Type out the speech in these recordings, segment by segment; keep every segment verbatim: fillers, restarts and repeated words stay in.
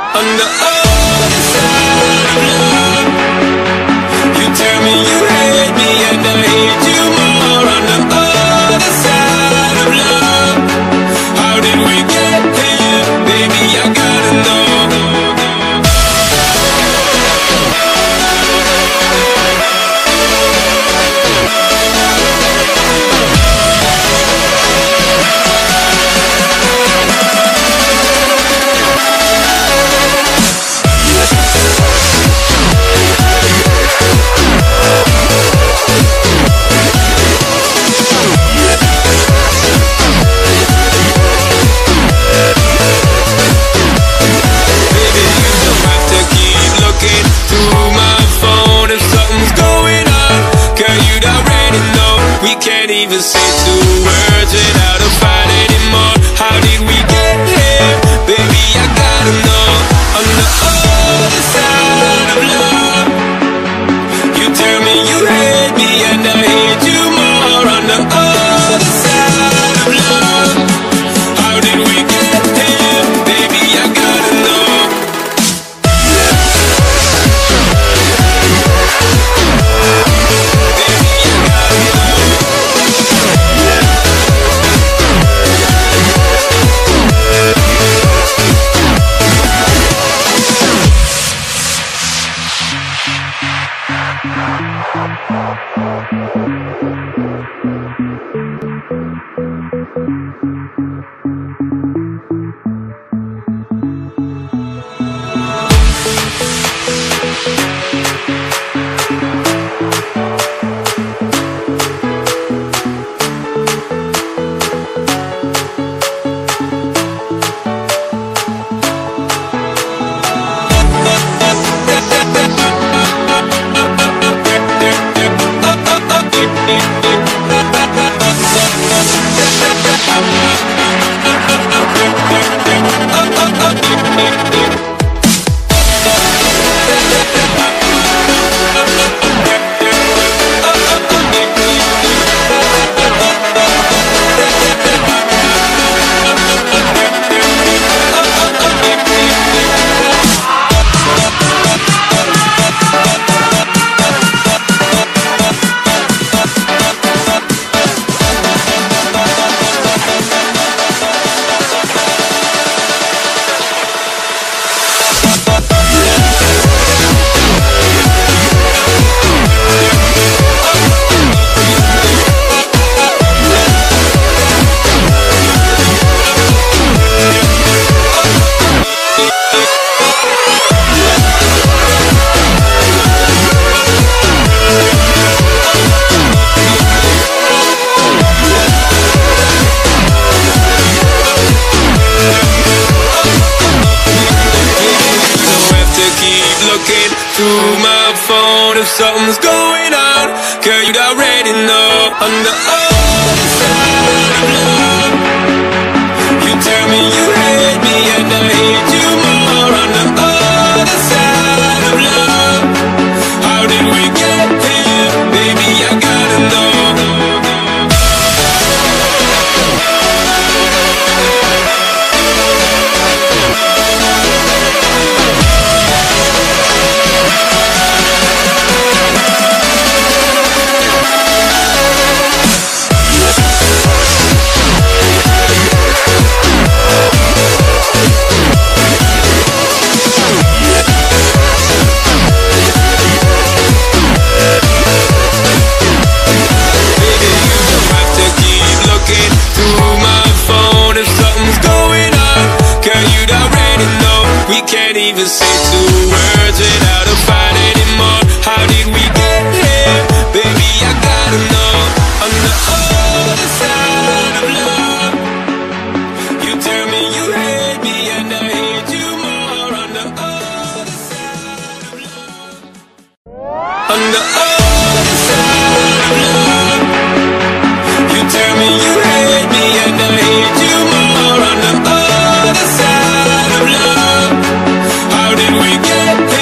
On the other side of love, you tell me you hate me and I hate you more. On the other side of love, how did we get here? Baby, I gotta know. We can't even say two words without a fight anymore. How did we get here? Baby, I gotta know. On the other side of love, you tell me you hate me and I hate you more. On the other side of love, how did we get here? Baby, I gotta know. Through my phone if something's going on, girl, you'd already know. On the other side of love, you tell me you hate me and I hate you more. On the other side of love, how did we get here? Baby, I gotta know. We can't even say two words without a fight anymore. How did we get here? Baby, I gotta know. On the other side of love, you tell me you hate me and I hate you more. On the other side of love, on the other side of love, you tell me you hate me and I hate you more. On the other side of love, how did we get there?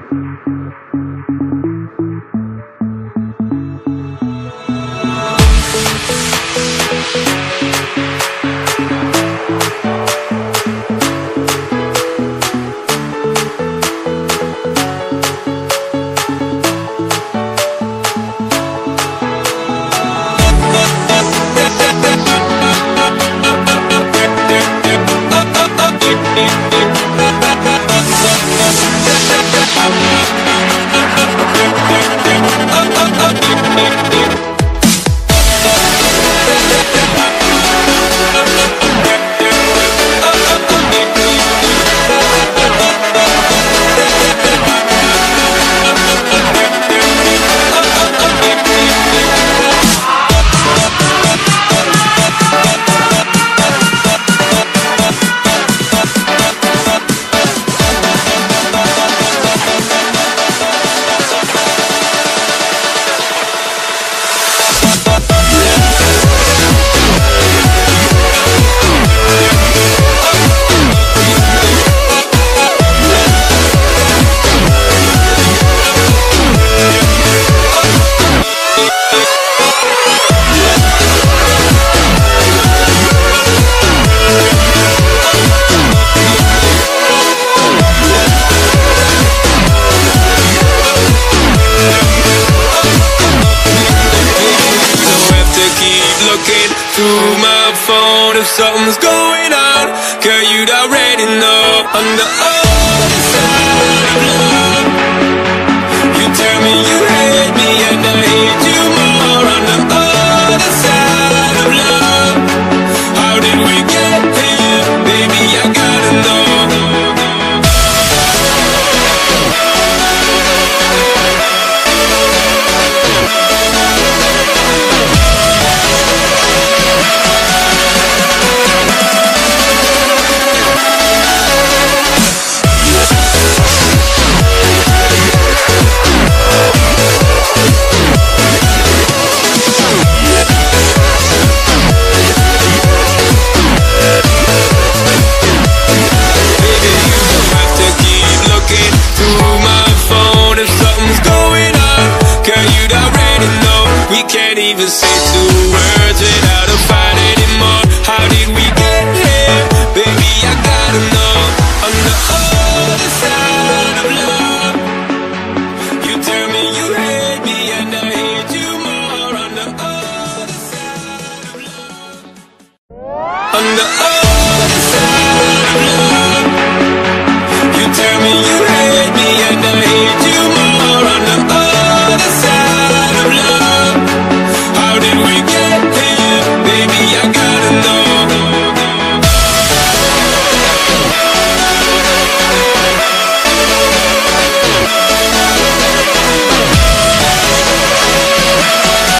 Through my phone, if something's going on, girl, you'd already know. On the other side of love, you tell me you hate me and I hate you more. On the other side of love, how did we get here? Baby, I gotta know. We can't even say